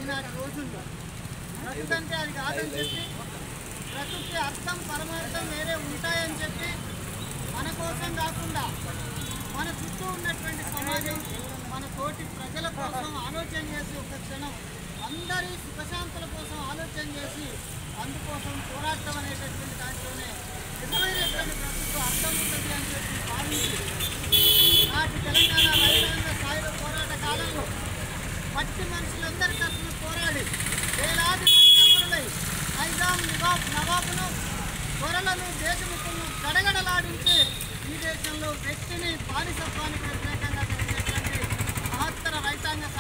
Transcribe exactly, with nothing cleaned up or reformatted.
ఈనాటి రోజుల్లో బ్రతుకంటే అది కాదని చెప్పి బ్రతుక్కి అర్థం పరమార్థం వేరే ఉంటాయని చెప్పి మన కోసం కాకుండా మన చుట్టూ ఉన్నటువంటి సమాజం మన తోటి ప్రజల కోసం ఆలోచన చేసి ఒక క్షణం అందరి సుఖశాంతుల కోసం ఆలోచన చేసి అందుకోసం పోరాటం అనేటటువంటి దాంట్లోనే నిజమైనటువంటి బ్రతుకు అర్థం ఉంటుంది అని చెప్పి భావించి నాటి తెలంగాణ రైతాంగ సాయుధ పోరాట కాలంలో మట్టి మనుషులందరి తరఫున పోరాడి వేలాది మంది అమరులై నైజాం నివాబ్ నవాబును త్వరలను దేశముఖులను గడగడలాడించి ఈ దేశంలో వ్యక్తిని బానిసత్వానికి వ్యతిరేకంగా జరిగినటువంటి మహత్తర రైతాంగ